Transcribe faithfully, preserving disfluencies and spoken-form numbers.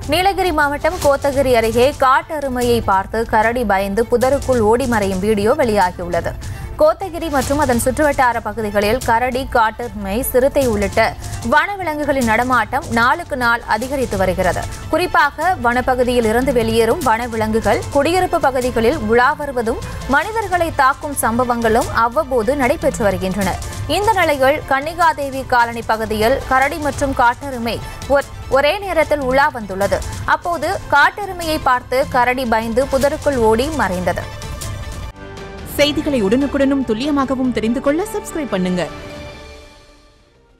நீலகிரி மாவட்டம் கோத்தகிரி அருகே காட்டெருமையை பார்த்து கரடி பயந்து புதருக்குள் ஓடி மறையும் வீடியோ வெளியாகியுள்ளது. கோத்தகிரி மற்றும் அதன் சுற்றுவட்டார பகுதிகளில் கரடி, காட்டெருமை, சிறுத்தை உள்ளிட்ட வனவிலங்குகளின் நடமாட்டம் நாளுக்கு நாள் அதிகரித்து வருகிறது. குறிப்பாக வனப்பகுதியில் இருந்து வெளியேறும் வனவிலங்குகள் குடியிருப்பு பகுதிகளில் உலா வருவதும் மனிதர்களை தாக்கும் சம்பவங்களும் அவ்வப்போது நடைபெற்று வருகின்றன. இந்த நிலையில் கன்னிகாதேவி காலனி பகுதியில் கரடி மற்றும் காட்டெருமை ஒரே நேரத்தில் உலா வந்துள்ளது. அப்போது காட்டெருமையை பார்த்து கரடி பயந்து புதருக்குள் ஓடி மறைந்தது. செய்திகளை உடனுக்குடனும் துல்லியமாகவும் தெரிந்து கொள்ள சப்ஸ்கிரைப் பண்ணுங்க.